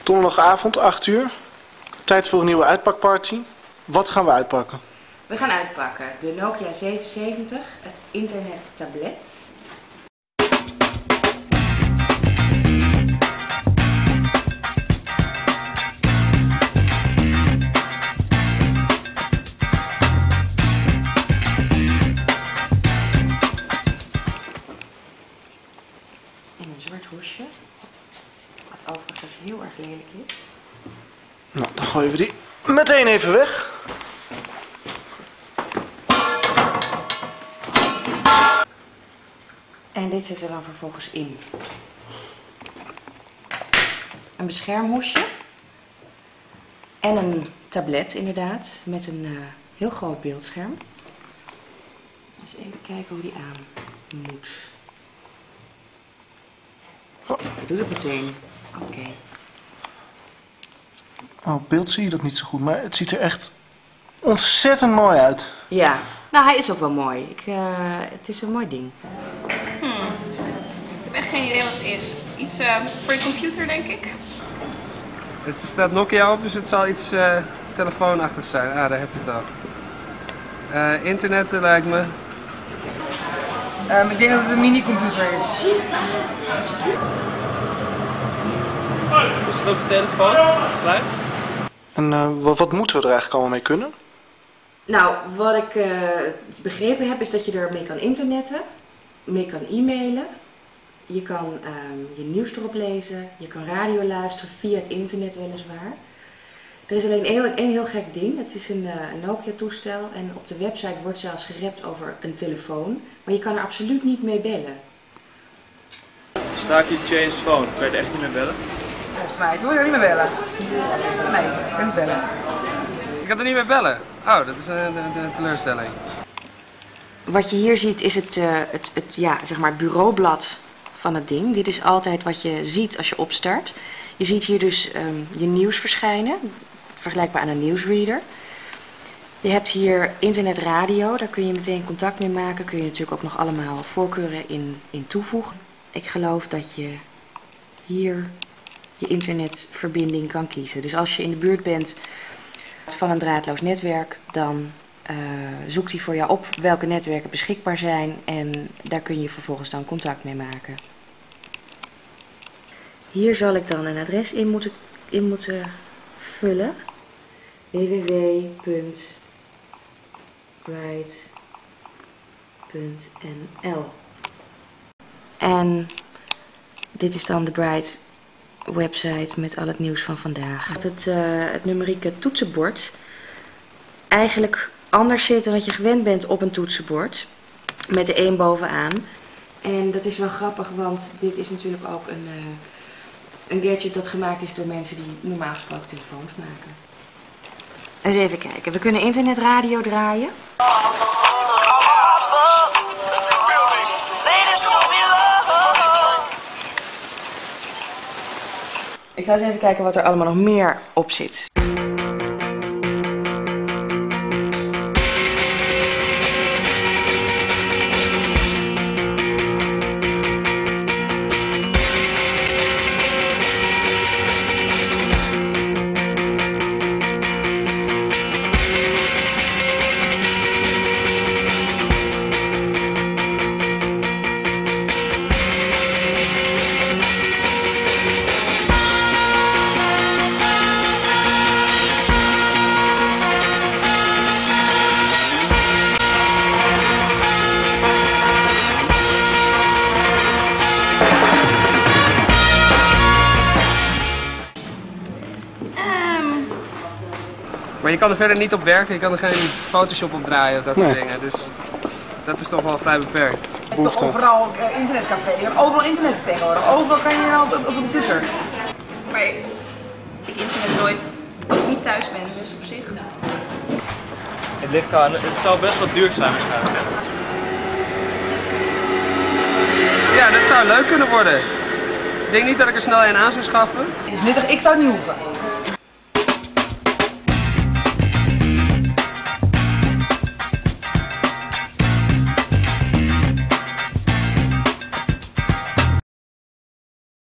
Donderdagavond, 8 uur. Tijd voor een nieuwe uitpakparty. Wat gaan we uitpakken? We gaan uitpakken de Nokia 770, het internettablet. En een zwart hoesje, wat overigens heel erg lelijk is. Nou, dan gooien we die meteen even weg. En dit zit er dan vervolgens in. Een beschermhoesje. En een tablet inderdaad, met een heel groot beeldscherm. Eens even kijken hoe die aan moet. Ik doe het meteen. Oké. Oh, op beeld zie je dat niet zo goed, maar het ziet er echt ontzettend mooi uit. Ja, nou hij is ook wel mooi. Het is een mooi ding. Ik heb echt geen idee wat het is. Iets voor je computer, denk ik. Het staat Nokia op, dus het zal iets telefoonachtigs zijn. Ah, daar heb je het al. Internet lijkt me. Ik denk dat het een mini-computer is. Is het ook een telefoon? Het geluid? En wat moeten we er eigenlijk allemaal mee kunnen? Nou, wat ik begrepen heb is dat je ermee kan internetten, mee kan e-mailen. Je kan je nieuws erop lezen, je kan radio luisteren via het internet weliswaar. Er is alleen één heel gek ding, het is een Nokia toestel en op de website wordt zelfs gerept over een telefoon, maar je kan er absoluut niet mee bellen. Staat hier change phone, kan je er echt niet mee bellen? Volgens mij, hoor je er niet meer bellen. Nee, ik kan niet bellen. Ik kan er niet mee bellen. Oh, dat is een teleurstelling. Wat je hier ziet is het zeg maar het bureaublad van het ding. Dit is altijd wat je ziet als je opstart. Je ziet hier dus je nieuws verschijnen, vergelijkbaar aan een nieuwsreader. Je hebt hier internetradio, daar kun je meteen contact mee maken. Kun je natuurlijk ook nog allemaal voorkeuren in toevoegen. Ik geloof dat je hier je internetverbinding kan kiezen. Dus als je in de buurt bent van een draadloos netwerk, dan zoekt hij voor jou op welke netwerken beschikbaar zijn en daar kun je vervolgens dan contact mee maken. Hier zal ik dan een adres in moeten vullen. www.bright.nl. En dit is dan de Bright website met al het nieuws van vandaag. Het numerieke toetsenbord eigenlijk anders zit dan dat je gewend bent op een toetsenbord. Met de 1 bovenaan. En dat is wel grappig, want dit is natuurlijk ook een gadget dat gemaakt is door mensen die normaal gesproken telefoons maken. Eens even kijken. We kunnen internetradio draaien. Ik ga eens even kijken wat er allemaal nog meer op zit. Maar je kan er verder niet op werken, je kan er geen Photoshop op draaien of dat soort dingen. Dus dat is toch wel vrij beperkt. Je hebt toch overal internetcafé, je hebt overal internet tegenwoordig. Overal kan je op de computer. Maar ik internet nooit als ik niet thuis ben, dus op zich. Het ligt aan, het zal best wel duur zijn waarschijnlijk. Ja, dat zou leuk kunnen worden. Ik denk niet dat ik er snel een aan zou schaffen. Het is nuttig, ik zou het niet hoeven.